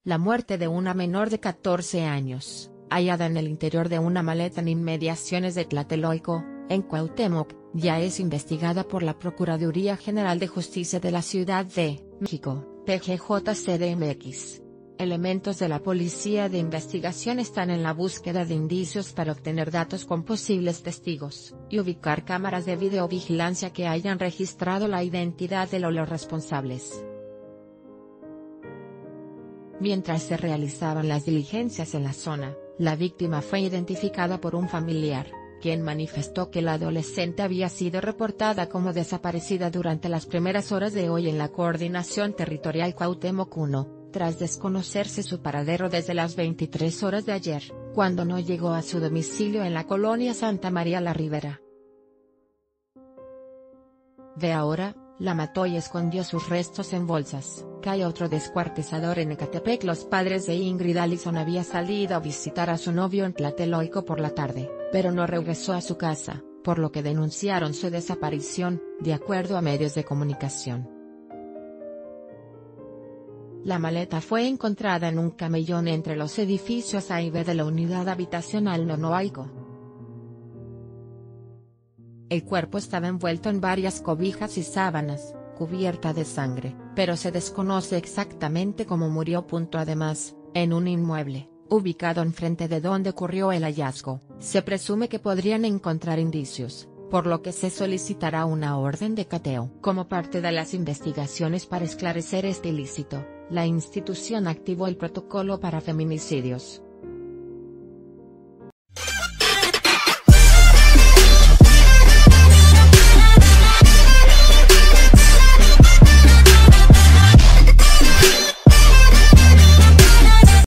La muerte de una menor de 14 años, hallada en el interior de una maleta en inmediaciones de Tlatelolco, en Cuauhtémoc, ya es investigada por la Procuraduría General de Justicia de la Ciudad de México, PGJ-CDMX. Elementos de la Policía de Investigación están en la búsqueda de indicios para obtener datos con posibles testigos, y ubicar cámaras de videovigilancia que hayan registrado la identidad de los responsables. Mientras se realizaban las diligencias en la zona, la víctima fue identificada por un familiar, quien manifestó que la adolescente había sido reportada como desaparecida durante las primeras horas de hoy en la Coordinación Territorial Cuauhtémoc 1, tras desconocerse su paradero desde las 23 horas de ayer, cuando no llegó a su domicilio en la colonia Santa María la Ribera. De ahora, la mató y escondió sus restos en bolsas. Cae otro descuartizador en Ecatepec. Los padres de Ingrid Allison había salido a visitar a su novio en Tlatelolco por la tarde, pero no regresó a su casa, por lo que denunciaron su desaparición, de acuerdo a medios de comunicación. La maleta fue encontrada en un camellón entre los edificios A y B de la unidad habitacional Nonoalco. El cuerpo estaba envuelto en varias cobijas y sábanas, cubierta de sangre, pero se desconoce exactamente cómo murió. Además, en un inmueble, ubicado enfrente de donde ocurrió el hallazgo, se presume que podrían encontrar indicios, por lo que se solicitará una orden de cateo. Como parte de las investigaciones para esclarecer este ilícito, la institución activó el protocolo para feminicidios,